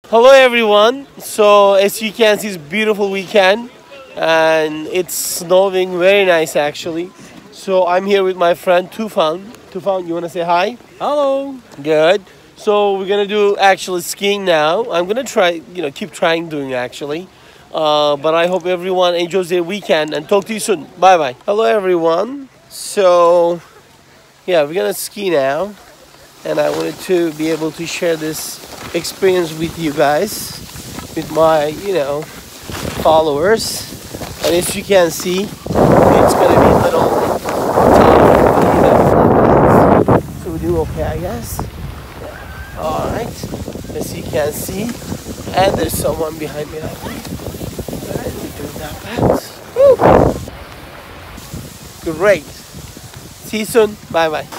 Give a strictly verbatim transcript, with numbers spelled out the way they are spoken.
Hello everyone. So as you can see, it's a beautiful weekend and it's snowing very nice actually. So I'm here with my friend Tufan. Tufan, you want to say hi? Hello. Good. So we're gonna do actually skiing now. I'm gonna try, you know, keep trying doing actually. Uh, but I hope everyone enjoys their weekend and talk to you soon. Bye bye. Hello everyone. So yeah, we're gonna ski now, and I wanted to be able to share this experience with you guys, with my, you know, followers. And as you can see, it's gonna be a little tough, so we do okay, I guess. Yeah. All right, as you can see, and there's someone behind me. Like, good, we're doing that fast. Woo. Great. See you soon. Bye bye.